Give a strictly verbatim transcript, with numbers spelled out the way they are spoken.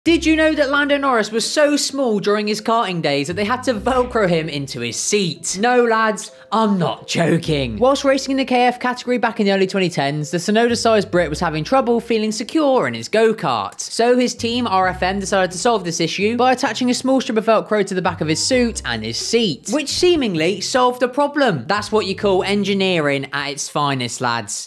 Did you know that Lando Norris was so small during his karting days that they had to velcro him into his seat? No lads, I'm not joking. Whilst racing in the K F category back in the early twenty tens, the Sonoda-sized Brit was having trouble feeling secure in his go-kart. So his team, R F M, decided to solve this issue by attaching a small strip of velcro to the back of his suit and his seat, which seemingly solved the problem. That's what you call engineering at its finest, lads.